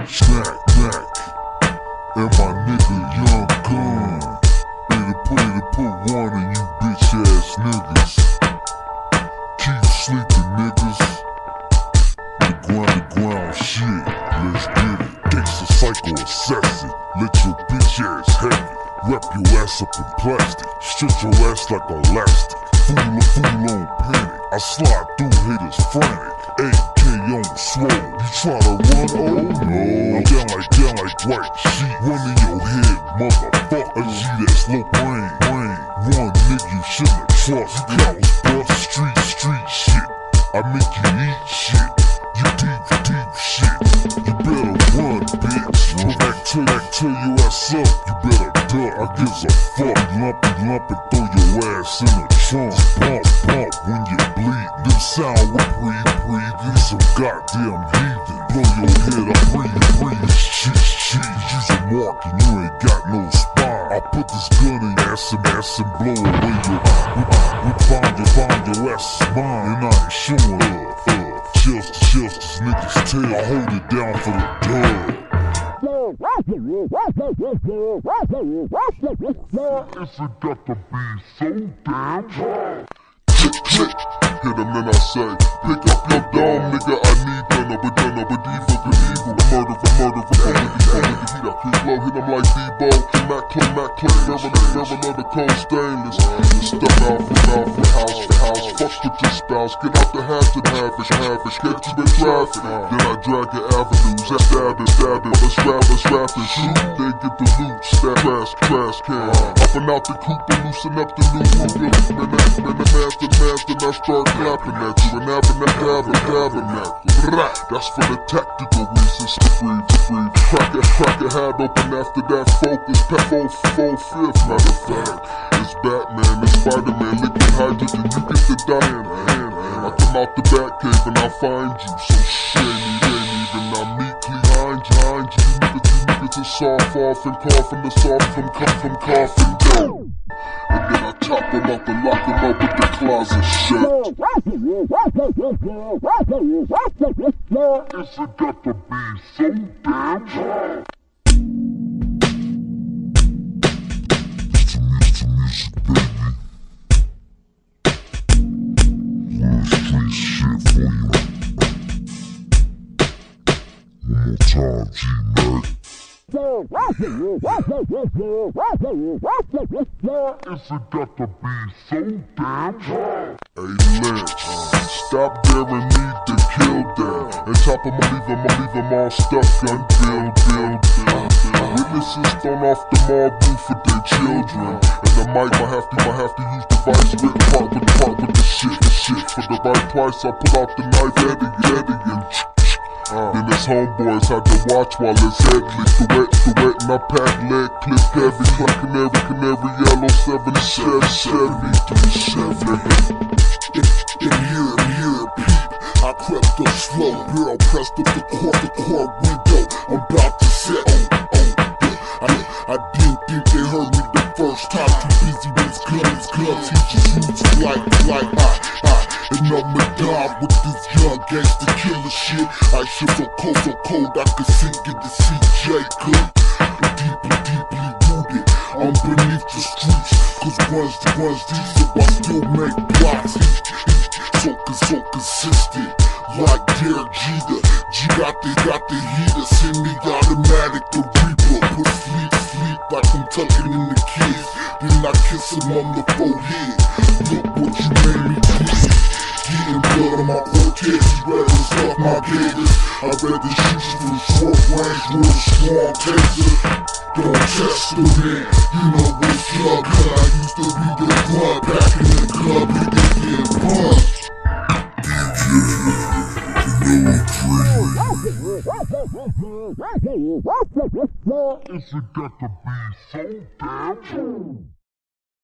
Mac, and my nigga Young Gun. Nigga put one of you bitch ass niggas. Keep sleeping niggas. The ground shit, let's get it. Gangsta psycho assassin, let your bitch ass have it. Wrap your ass up in plastic, stretch your ass like elastic. Fool on panic, I slide through haters frantic. AK on swole, you try to run? Oh no, I'm down like white sheet. Run in your head, motherfucker. A G that's low brain. One nigga you shouldn't trust. You cowards bust street shit. I make you eat shit. You deep shit. You better run, bitch. Back to your ass up. You better duck. I gives a fuck. Lump and throw your ass in the trunk. Bump when you bleed. This sound we breathe. You some goddamn heathen. Blow your head up, breathe. Shit. Use a mark and you ain't got no spine. I put this gun in your ass and blow away your we find your ass mine. And I ain't showing love. Just this nigga's tail. I hold it down for the dub. If it got to be so damn hard. Click, hit him then I say, pick up your dome, nigga, I need none of it, evil. Murder for comedy, heat up, keep low, hit him like Debo. Mac clip, verbal of the cold stainless. Step out from house, fuck with your spouse, get out the hatch and havoc, get you in traffic. Then I drag your avenues, stab it, strap it, shoot, then get the loot, trash can. Up and out the coop and loosen up the new one, man, the master, and I start clapping at you and dabbing at you. That's for the tactical reasons to breathe. Crack it head open after that focus. Pep 4/5, matter of fact. It's Batman, it's Spider-Man, liquid hydrogen, you get the dying hand. I come out the Batcave and I find you, so shit ain't even. I'm meekly behind you. Niggas are soft off and coughing the soft from coughing down. And then I chop them up and lock them up with the closet shut. If it got to be so damn hard. It's music, baby. Real street shit for you. One more time, G-Mac. If it got to be so damn hard. Hey Lynch, stop daring me to kill them. And chop him, leave him all stuck, gun build. Witnesses thrown off the mall roof for their children. And the mic might have to use the vice grip part with the shit. For the right price, I pull out the knife, Eddie. Then his homeboys had to watch while his head leaked. Duet, and I pack leg clip heavy. Canary, yellow 7 Chevy. In here, peep. I crept up slow, barrel pressed up the car window. I'm about to set. I didn't think they heard me the first time. Too busy with his guns. He just used like and I'ma die with this young gangster killer shit. I shit so cold I could sink in the CJ Cook. Deeply rooted, I'm beneath the streets. Cause runs deep, so I still make blocks. So consistent, like Derek Jeter. G got the heater, send me automatic the Reaper. Put sleep like I'm tucking in the kids. Then I kiss him on the forehead. Look what you made me do. Getting blood on my Cortez, rather off my gators. I'd rather shoot you from short range with a strong taser. Don't test the man, you know what's up. I used to be the blood, back in the club, getting punched. If it got to be so damn